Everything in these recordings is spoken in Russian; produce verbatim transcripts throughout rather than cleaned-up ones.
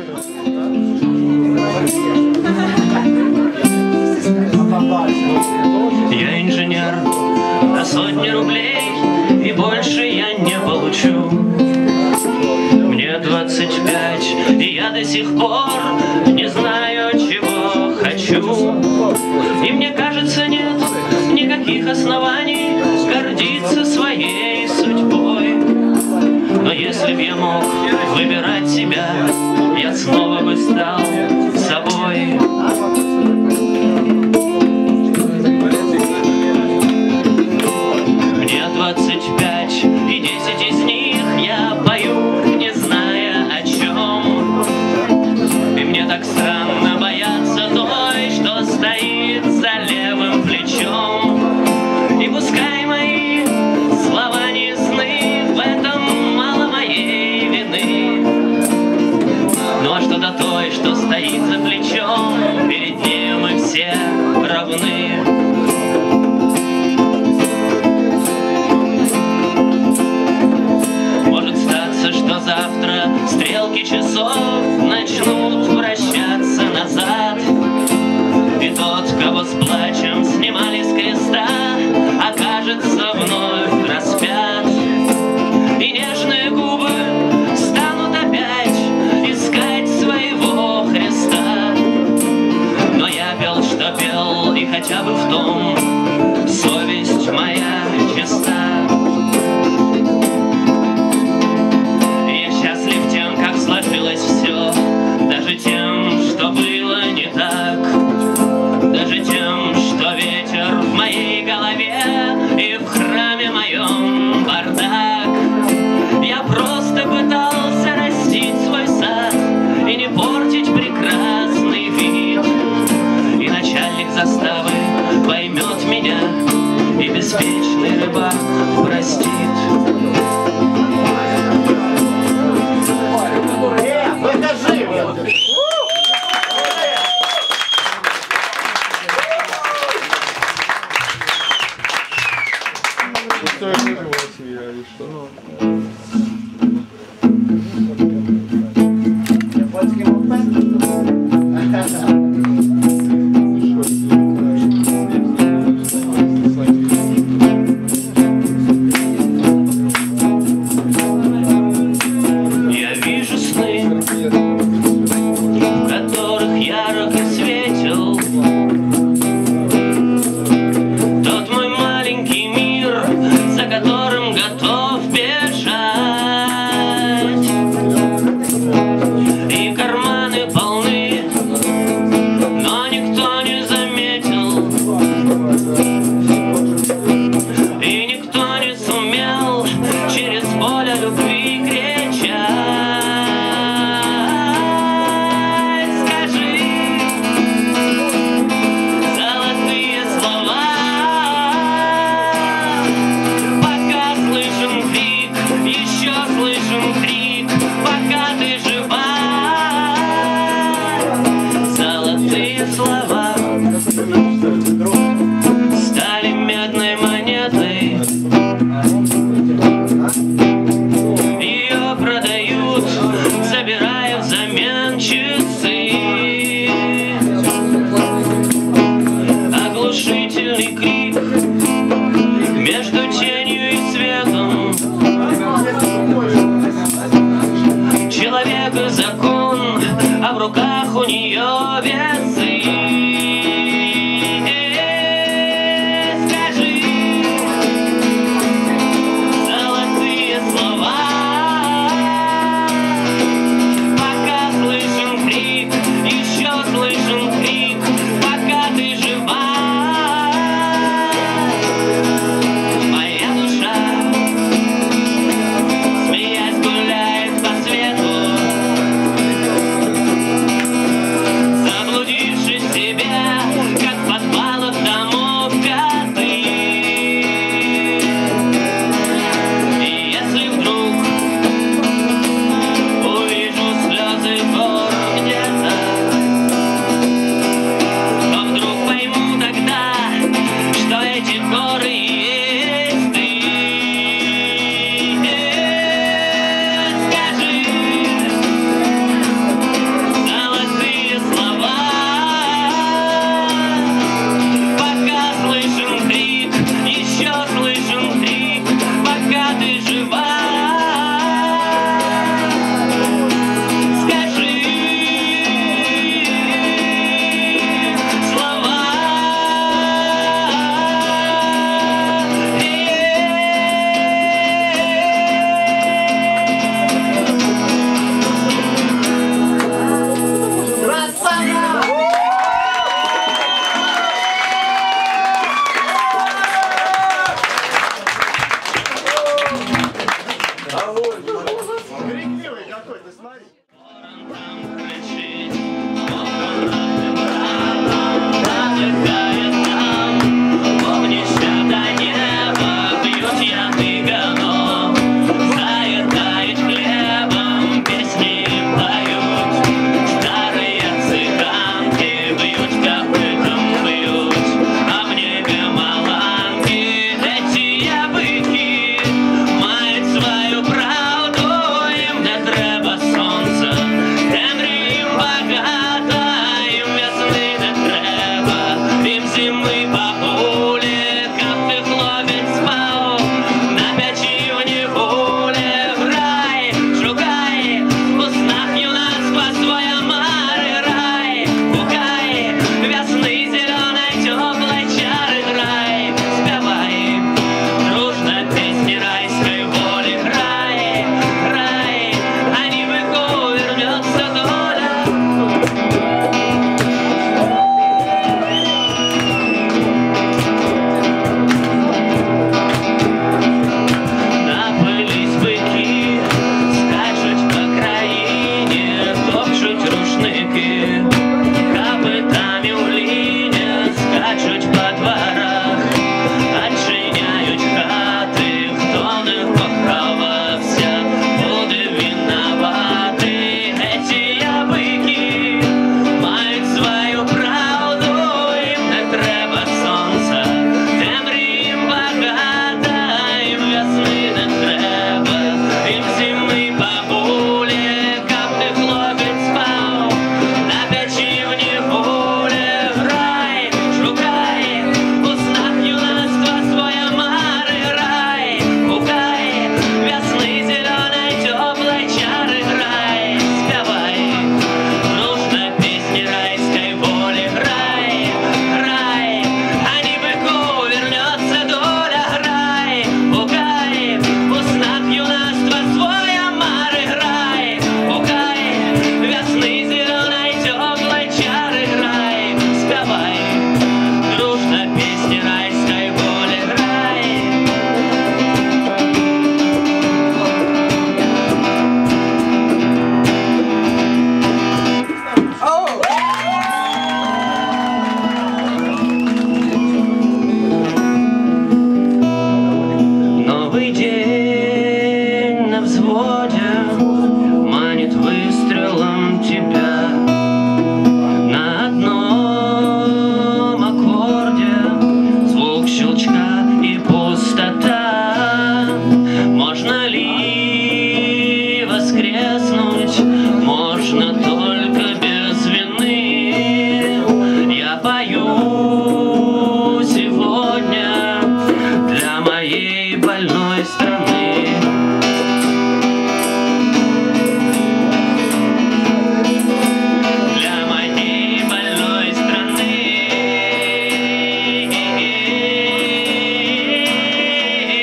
Я инженер на сотни рублей, и больше я не получу. Мне двадцать пять, и я до сих пор не знаю, чего хочу. И мне кажется, нет никаких оснований гордиться своей судьбой. Но если б я мог выбирать себя, я снова бы стал собой. Мне двадцать пять, и десять из них я пою, не зная о чем. И мне так странно бояться той, что стоит за левым плечом. И пускай мои слова не ясны, в этом мало моей вины. Ну а что до той, что стоит за плечом, перед ней мы все равны. Может статься, что завтра стрелки часов начнут вращаться назад, и тот, кого с плачем снимали с креста, окажется вновь распят. И нежные губы станут опять искать своего Христа. Но я пел, что пел, и хотя бы в том совесть моя чиста. Я счастлив тем, как сложилось все, даже тем, что было не так, даже тем, что ветер в моей голове и в храме моем бардак. Я просто пытался растить свой сад и не портить прекрасный вид. И начальник заставы поймет меня, и беспечный рыбак простит. Я вижу сны, в которых ярко светил тот мой маленький мир, за которым готов бежать. И карманы полны, но никто не заметил, и никто не сумел через поле любви кричать. Скажи золотые слова, пока слышен крик, еще слышен крик, пока ты жива. Золотые слова стали медной монетой, ее продают, забирая взамен часы. Оглушительный крик между тенью и светом. Человека закон, а в руках у нее весы. Скажи золотые слова, пока слышен крик, еще слышен крик, пока ты жива. Моя душа, смеясь, гуляет по свету, заблудившись Крикливый какой, ты смотри.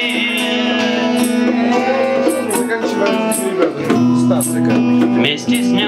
Вместе с